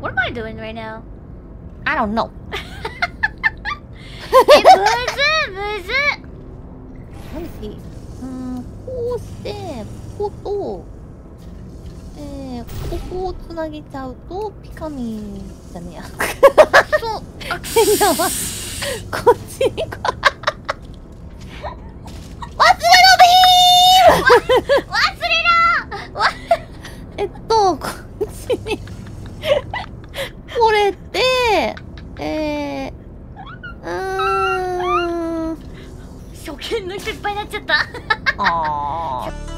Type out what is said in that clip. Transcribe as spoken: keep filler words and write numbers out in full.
What am I doing right now? I don't know. え、むずむず。 何しうん、こうしてこことえー、ここをつなげちゃうとピカミーじゃねえや。 そう。あ、 ヘニャはこっちにこ忘れろビーム忘れろ。わえっとこっちにこれってえー、うーん初見の人いっぱいになっちゃった。 あー